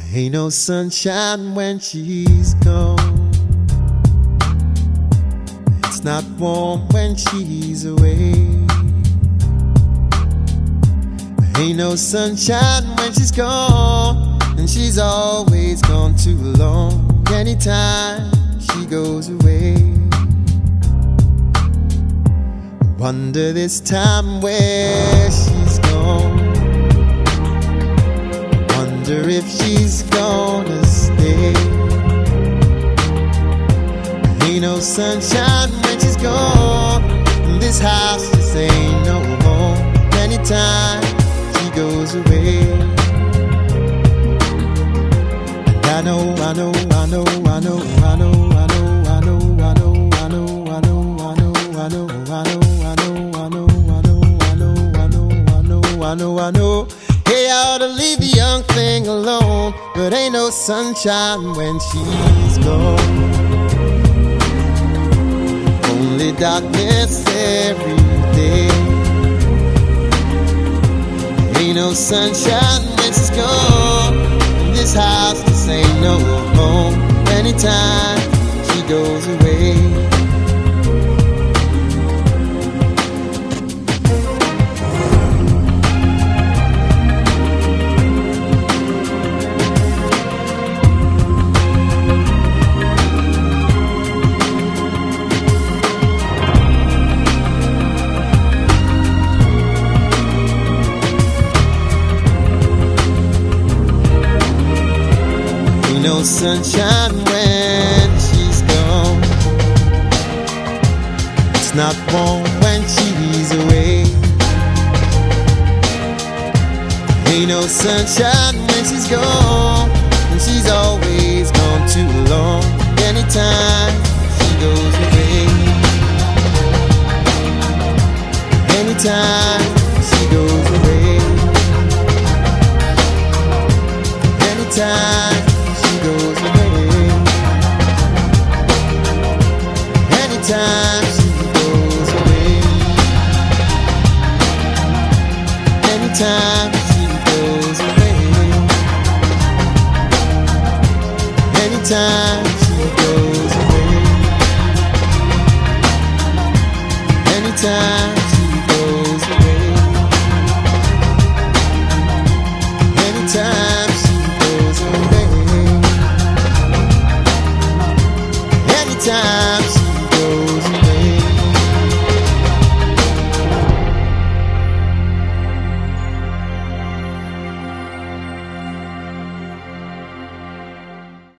Ain't no sunshine when she's gone. It's not warm when she's away. Ain't no sunshine when she's gone, and she's always gone too long. Anytime she goes away, wonder this time where she's gone. Wonder if she's gonna stay. Ain't no sunshine when she's gone, and this house just ain't no home. Anytime she goes away, and I know, I know, I know, I know, I know, I know, I know, I know, I know, I know, I know, I know, I know, I know, I know, I know, I know, I know, I know, I know. Hey, I ought to leave the young thing alone, but ain't no sunshine when she's gone. Only darkness every day. Ain't no sunshine when she's gone, and this house just ain't no home. Anytime she goes away, no sunshine when she's gone. It's not warm when she's away. Ain't no sunshine when she's gone, and she's always gone too long. Anytime she goes away, anytime she goes away, anytime goes away, anytime she goes away, anytime she goes away, anytime she goes away, anytime.